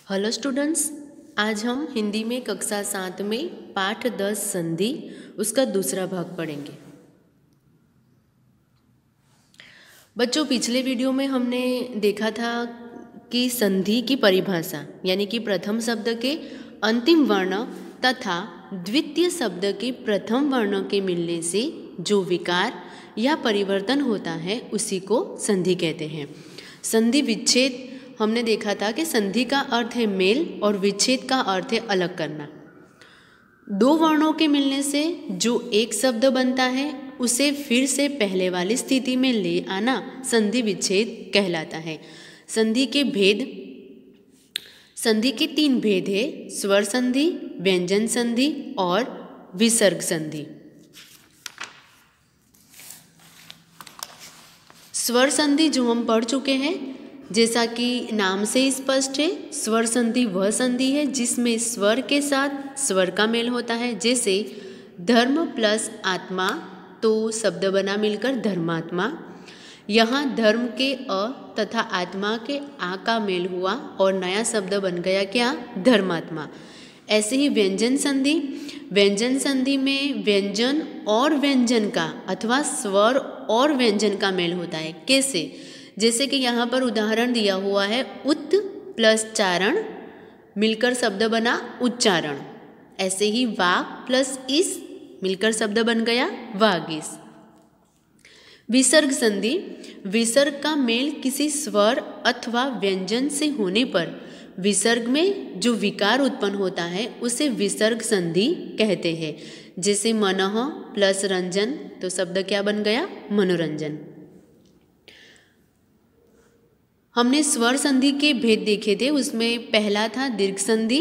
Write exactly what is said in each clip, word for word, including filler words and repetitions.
Hello students, आज हम हिंदी में कक्षा सात में पाठ दस संधि उसका दूसरा भाग पढ़ेंगे। बच्चों, पिछले वीडियो में हमने देखा था कि संधि की परिभाषा यानी कि प्रथम शब्द के अंतिम वर्ण तथा द्वितीय शब्द के प्रथम वर्ण के मिलने से जो विकार या परिवर्तन होता है उसी को संधि कहते हैं। संधि विच्छेद हमने देखा था कि संधि का अर्थ है मेल और विच्छेद का अर्थ है अलग करना। दो वर्णों के मिलने से जो एक शब्द बनता है उसे फिर से पहले वाली स्थिति में ले आना संधि विच्छेद कहलाता है। संधि के भेद संधि के तीन भेद है, स्वर संधि, व्यंजन संधि और विसर्ग संधि। स्वर संधि जो हम पढ़ चुके हैं, जैसा कि नाम से स्पष्ट है, स्वर संधि वह संधि है जिसमें स्वर के साथ स्वर का मेल होता है। जैसे धर्म प्लस आत्मा तो शब्द बना मिलकर धर्मात्मा। यहाँ धर्म के अ तथा आत्मा के आ का मेल हुआ और नया शब्द बन गया क्या? धर्मात्मा। ऐसे ही व्यंजन संधि व्यंजन संधि में व्यंजन और व्यंजन का अथवा स्वर और व्यंजन का मेल होता है। कैसे? जैसे कि यहाँ पर उदाहरण दिया हुआ है, उत प्लस चारण मिलकर शब्द बना उच्चारण। ऐसे ही वाक प्लस इस मिलकर शब्द बन गया वागीस। विसर्ग संधि विसर्ग का मेल किसी स्वर अथवा व्यंजन से होने पर विसर्ग में जो विकार उत्पन्न होता है उसे विसर्ग संधि कहते हैं। जैसे मनः प्लस रंजन तो शब्द क्या बन गया? मनोरंजन। हमने स्वर संधि के भेद देखे थे, उसमें पहला था दीर्घ संधि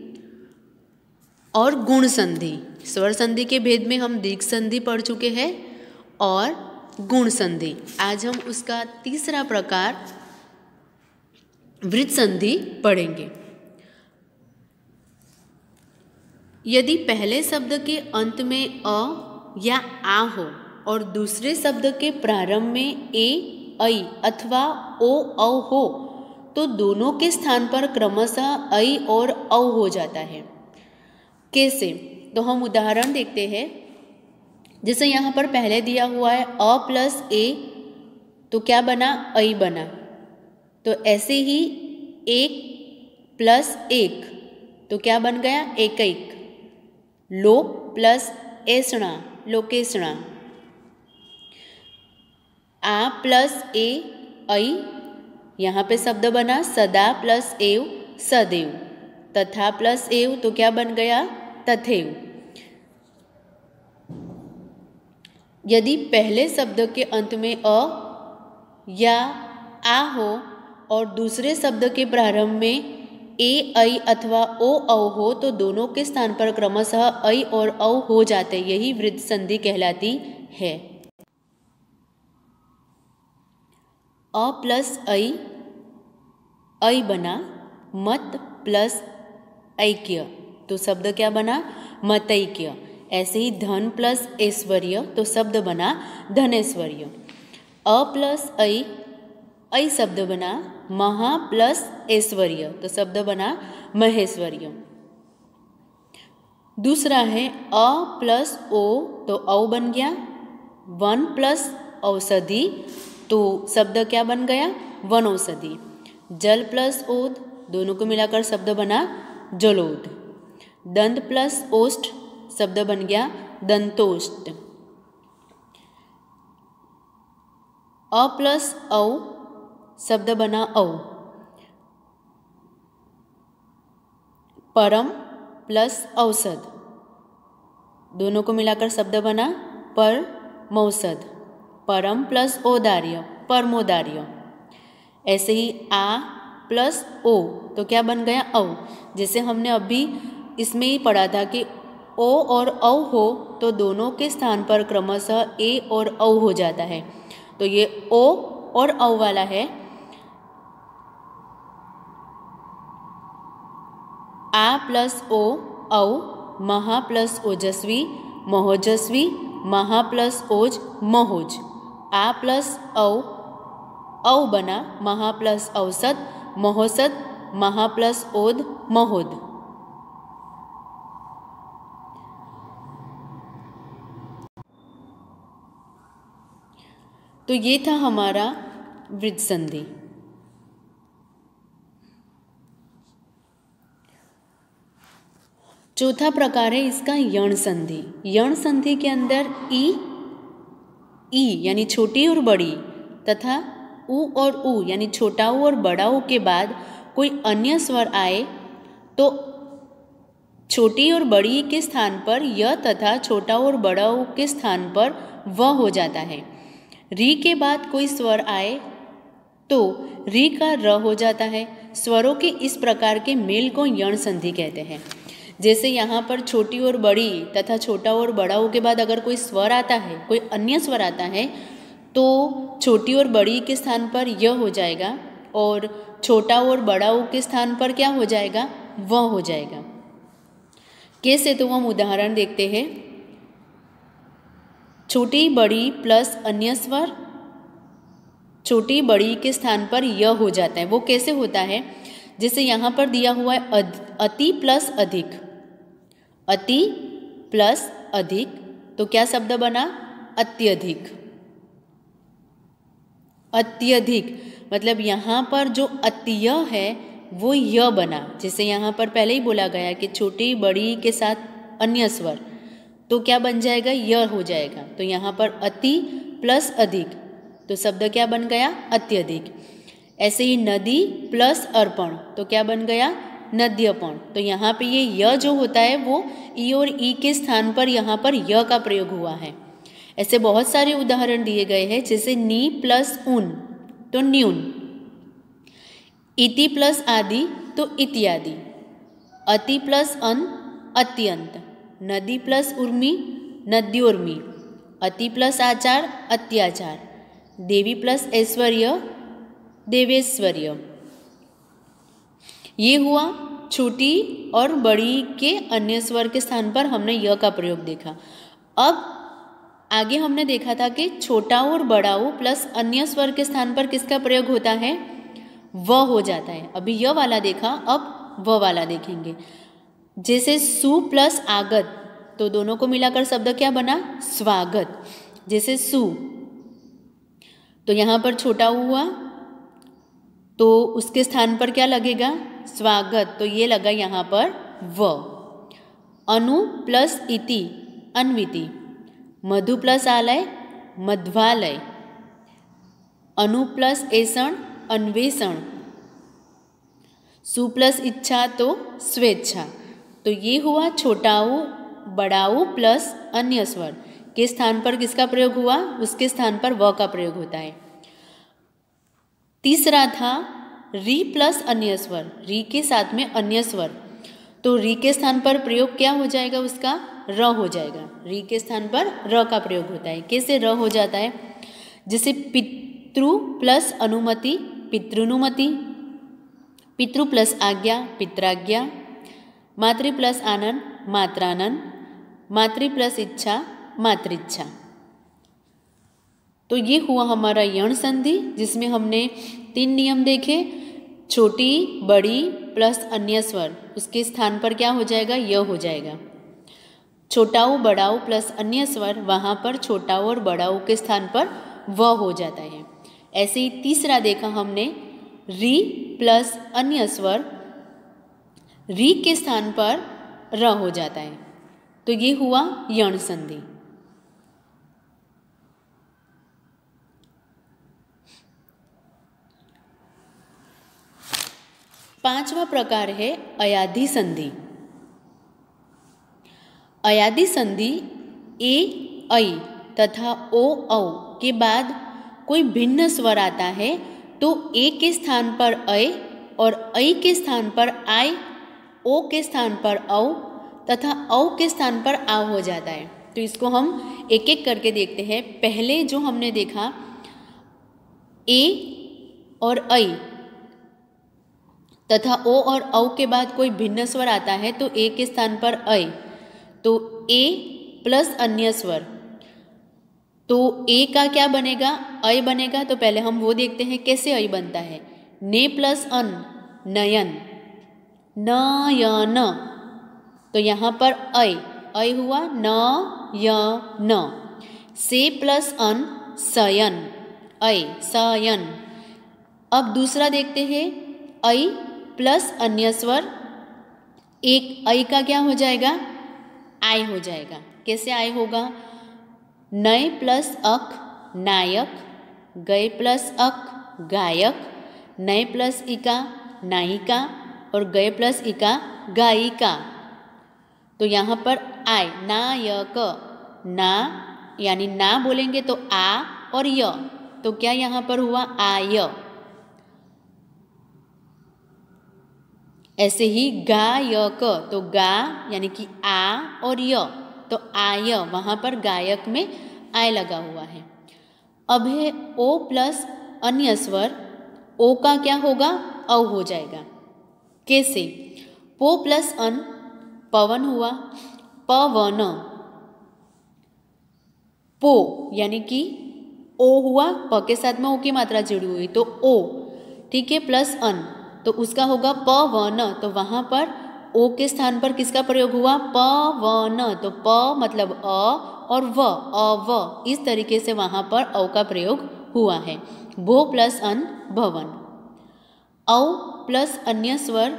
और गुण संधि। स्वर संधि के भेद में हम दीर्घ संधि पढ़ चुके हैं और गुण संधि। आज हम उसका तीसरा प्रकार वृत्त संधि पढ़ेंगे। यदि पहले शब्द के अंत में अ या आ हो और दूसरे शब्द के प्रारंभ में ए ऐ अथवा ओ औ हो तो दोनों के स्थान पर क्रमशः ऐ और औ हो जाता है। कैसे? तो हम उदाहरण देखते हैं। जैसे यहाँ पर पहले दिया हुआ है अ प्लस ए तो क्या बना? ऐ बना। तो ऐसे ही एक प्लस एक तो क्या बन गया? एक एक। लोक प्लस ऐसणा लोकेशणा। आ प्लस ए ऐ यहाँ पे शब्द बना सदा प्लस एव सदैव। तथा प्लस एव तो क्या बन गया? तथैव। यदि पहले शब्द के अंत में अ या आ हो और दूसरे शब्द के प्रारंभ में ए ऐ अथवा ओ औ हो तो दोनों के स्थान पर क्रमशः ऐ और औ हो जाते, यही वृत्त संधि कहलाती है। अ प्लस ऐ ऐ बना मत प्लस ऐक्य तो शब्द क्या बना? मतैक्य। ऐसे ही धन प्लस ऐश्वर्य तो शब्द बना धनेश्वर्य। अ प्लस ऐ ऐ शब्द बना महा प्लस ऐश्वर्य तो शब्द बना महेश्वर्य। दूसरा है अ प्लस ओ तो औ बन गया। वन प्लस औषधि तो शब्द क्या बन गया? वनौषधि। जल प्लस ओद दोनों को मिलाकर शब्द बना जलोद। दंत प्लस ओष्ठ शब्द बन गया दंतोष्ठ। अ प्लस औ शब्द बना औ। परम प्लस औषध दोनों को मिलाकर शब्द बना परमौषध। परम प्लस औदार्य परमोदार्य। ऐसे ही आ प्लस ओ तो क्या बन गया? औ। जैसे हमने अभी इसमें ही पढ़ा था कि ओ और औ हो तो दोनों के स्थान पर क्रमशः ए और औ हो जाता है। तो ये ओ और औ वाला है। आ प्लस ओ औ महा प्लस ओजस्वी महोजस्वी। महा प्लस ओज महोज। आ प्लस औ औ बना महा प्लस औसत महोसत महा प्लस ओद महोद। तो ये था हमारा वृत्त संधि। चौथा प्रकार है इसका यण संधि। यण संधि के अंदर ई ई यानी छोटी और बड़ी तथा उ और उ यानी छोटा उ और बड़ा उ के बाद कोई अन्य स्वर आए तो छोटी और बड़ी के स्थान पर य तथा छोटा और बड़ा उ के स्थान पर व हो जाता है। री के बाद कोई स्वर आए तो री का र हो जाता है। स्वरों के इस प्रकार के मेल को यण संधि कहते हैं। जैसे यहाँ पर छोटी और बड़ी तथा छोटा और बड़ा उ के बाद अगर कोई स्वर आता है, कोई अन्य स्वर आता है तो छोटी और बड़ी के स्थान पर य हो जाएगा और छोटा और बड़ा उ के स्थान पर क्या हो जाएगा, व हो जाएगा। कैसे, तो हम उदाहरण देखते हैं। छोटी बड़ी प्लस अन्य स्वर छोटी बड़ी के स्थान पर य हो जाता है। वो कैसे होता है, जैसे यहाँ पर दिया हुआ है अति प्लस अधिक, अति प्लस अधिक, तो क्या शब्द बना, अत्यधिक। अत्यधिक मतलब यहाँ पर जो अत्यय है वो य बना। जैसे यहाँ पर पहले ही बोला गया कि छोटी बड़ी के साथ अन्य स्वर, तो क्या बन जाएगा, य हो जाएगा। तो यहाँ पर अति प्लस अधिक, तो शब्द क्या बन गया, अत्यधिक। ऐसे ही नदी प्लस अर्पण, तो क्या बन गया, नद्यपण। तो यहाँ पे ये य जो होता है वो ई और ई के स्थान पर यहाँ पर य का प्रयोग हुआ है। ऐसे बहुत सारे उदाहरण दिए गए हैं। जैसे नी प्लस उन तो न्यून, इति प्लस आदि तो इत्यादि, अति प्लस अन अत्यंत, नदी प्लस उर्मी नद्योर्मी, अति प्लस आचार अत्याचार, देवी प्लस ऐश्वर्य देवेश्वर्य। ये हुआ छोटी और बड़ी के अन्य स्वर के स्थान पर हमने य का प्रयोग देखा। अब आगे हमने देखा था कि छोटा और बड़ा उ प्लस अन्य स्वर के स्थान पर किसका प्रयोग होता है, व हो जाता है। अभी य वाला देखा, अब व वाला देखेंगे। जैसे सु प्लस आगत, तो दोनों को मिलाकर शब्द क्या बना, स्वागत। जैसे सु, तो यहाँ पर छोटा हुआ तो उसके स्थान पर क्या लगेगा, स्वागत, तो ये लगा यहाँ पर व। अनु प्लस इति अन्विति, मधु प्लस आलय मध्वालय, अनु प्लस ऐसण अन्वेषण, सु प्लस इच्छा तो स्वेच्छा। तो ये हुआ छोटाऊ बड़ाऊ प्लस अन्य स्वर के स्थान पर किसका प्रयोग हुआ, उसके स्थान पर व का प्रयोग होता है। तीसरा था री प्लस अन्य स्वर, री के साथ में अन्य स्वर, तो री के स्थान पर प्रयोग क्या हो जाएगा, उसका र हो जाएगा। री के स्थान पर र का प्रयोग होता है। कैसे र हो जाता है, जैसे पितृ प्लस अनुमति पितृनुमति, पितृ प्लस आज्ञा पित्राज्ञा, मातृ प्लस आनंद मात्रानंद, मातृ प्लस इच्छा मातृच्छा। तो ये हुआ हमारा यण संधि, जिसमें हमने तीन नियम देखे। छोटी बड़ी प्लस अन्य स्वर, उसके स्थान पर क्या हो जाएगा, य हो जाएगा। छोटाऊ बड़ाऊ प्लस अन्य स्वर, वहाँ पर छोटाऊ और बड़ाऊ के स्थान पर व हो जाता है। ऐसे ही तीसरा देखा हमने, री प्लस अन्य स्वर, री के स्थान पर र हो जाता है। तो ये हुआ यण संधि। पांचवा प्रकार है अयाधि संधि। अयाधि संधि ए ऐ तथा ओ औ के बाद कोई भिन्न स्वर आता है तो ए के स्थान पर ऐ और ऐ के स्थान पर आय, ओ के स्थान पर औ तथा औ के स्थान पर आ हो जाता है। तो इसको हम एक एक करके देखते हैं। पहले जो हमने देखा ए और ऐ तथा ओ और औ के बाद कोई भिन्न स्वर आता है तो ए के स्थान पर ऐ, तो ए प्लस अन्य स्वर, तो ए का क्या बनेगा, ऐ बनेगा। तो पहले हम वो देखते हैं कैसे ऐ बनता है। ने प्लस अन नयन, नयन। तो यहाँ पर ऐ ऐ हुआ न य न। से प्लस अन शयन, ऐ शयन। अब दूसरा देखते हैं, ऐ प्लस अन्य स्वर, एक ऐ का क्या हो जाएगा, आय हो जाएगा। कैसे आय होगा, नय प्लस अक नायक, गय प्लस अक गायक, नय प्लस इका नायिका और गय प्लस इका गायिका। तो यहाँ पर आय, नायक, ना यानी ना बोलेंगे तो आ और य, तो क्या यहाँ पर हुआ आय। ऐसे ही गायक, तो गा यानी कि आ और य, तो आय, वहाँ पर गायक में आय लगा हुआ है। अब है ओ प्लस अन्य स्वर, ओ का क्या होगा, औ हो जाएगा। कैसे, पो प्लस अन पवन हुआ, पवन, पो यानी कि ओ हुआ, प के साथ में ओ की मात्रा जुड़ी हुई तो ओ, ठीक है, प्लस अन तो उसका होगा पवन। तो वहाँ पर ओ के स्थान पर किसका प्रयोग हुआ, पवन। तो प मतलब अ और व, अव, इस तरीके से वहाँ पर औ का प्रयोग हुआ है। भो प्लस अन भवन, औ प्लस अन्य स्वर,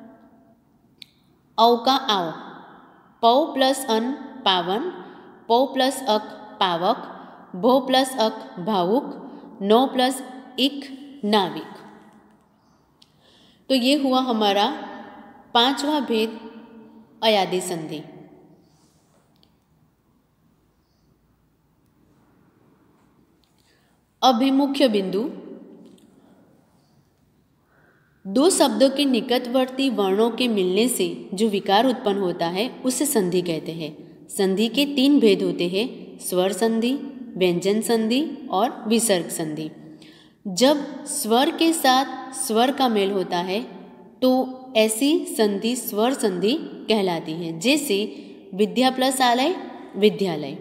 औ का आओ, पौ प्लस अन पावन, पौ प्लस अक पावक, भो प्लस अक भावुक, नो प्लस इक नाविक। तो ये हुआ हमारा पांचवा भेद अयादि संधि। अब है मुख्य बिंदु। दो शब्दों के निकटवर्ती वर्णों के मिलने से जो विकार उत्पन्न होता है उसे संधि कहते हैं। संधि के तीन भेद होते हैं, स्वर संधि, व्यंजन संधि और विसर्ग संधि। जब स्वर के साथ स्वर का मेल होता है तो ऐसी संधि स्वर संधि कहलाती है। जैसे विद्या प्लस आलय विद्यालय।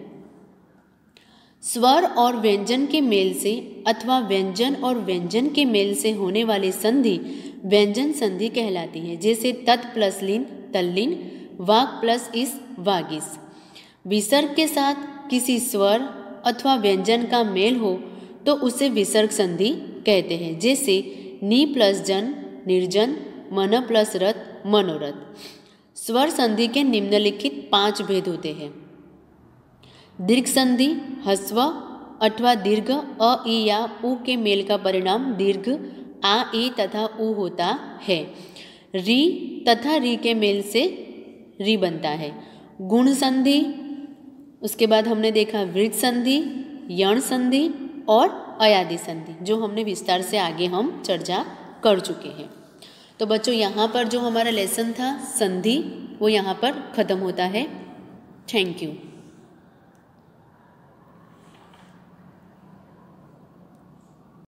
स्वर और व्यंजन के मेल से अथवा व्यंजन और व्यंजन के मेल से होने वाली संधि व्यंजन संधि कहलाती है। जैसे तत् प्लस लीन तल्लीन, वाग प्लस इस वागिस। विसर्ग के साथ किसी स्वर अथवा व्यंजन का मेल हो तो उसे विसर्ग संधि कहते हैं। जैसे नी प्लस जन निर्जन, मन प्लस रथ मनोरथ। स्वर संधि के निम्नलिखित पांच भेद होते हैं। दीर्घ संधि, ह्रस्व अथवा दीर्घ अ ई या उ के मेल का परिणाम दीर्घ आ ई तथा उ होता है। री तथा री के मेल से री बनता है। गुण संधि, उसके बाद हमने देखा वृत्त संधि, यण संधि और अयादि संधि, जो हमने विस्तार से आगे हम चर्चा कर चुके हैं। तो बच्चों यहाँ पर जो हमारा लेसन था संधि वो यहाँ पर ख़त्म होता है। Thank you.